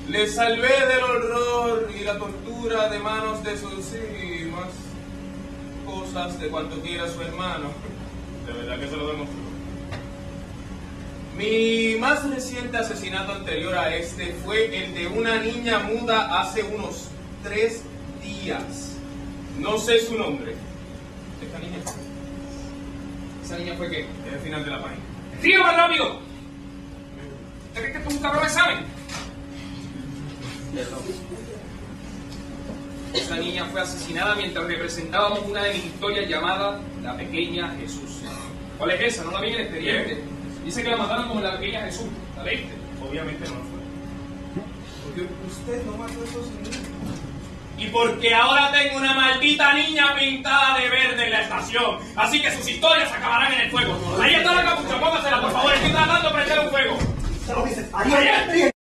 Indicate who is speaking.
Speaker 1: Le salvé del horror y la tortura de manos de sus y más cosas de cuanto quiera su hermano. De verdad que se lo demostró. Mi más reciente asesinato anterior a este fue el de una niña muda hace unos 3 días. No sé su nombre. ¿Esta niña? ¿Esa niña fue qué? Es el final de la página.
Speaker 2: ¡Tío, más rápido! ¿Usted cree que esto es un cabrón examen? Esa niña fue asesinada mientras representábamos una de mis historias llamada La Pequeña Jesús. ¿Cuál es esa? No la vi en el expediente. Dice que la mataron como La Pequeña Jesús. ¿La leíste?
Speaker 1: Obviamente no lo fue. Porque usted no mató a esos niños. Y porque ahora tengo una maldita niña pintada de verde en la estación. Así que sus historias acabarán en el fuego. Ahí está la capucha, póngasela por favor. Estoy tratando de prender un fuego.
Speaker 3: Se lo dices. Ahí.